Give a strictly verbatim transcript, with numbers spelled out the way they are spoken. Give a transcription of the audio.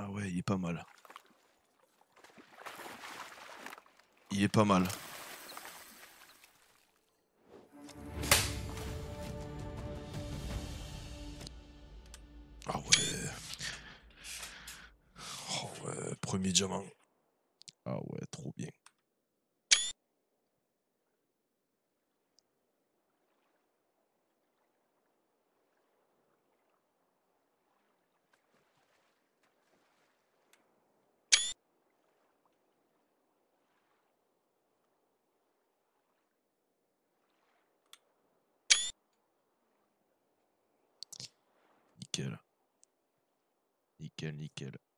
Ah ouais, il est pas mal. Il est pas mal. Ah ouais. Oh ouais, premier diamant. Ah ouais, trop bien. Nickel. Nickel, nickel.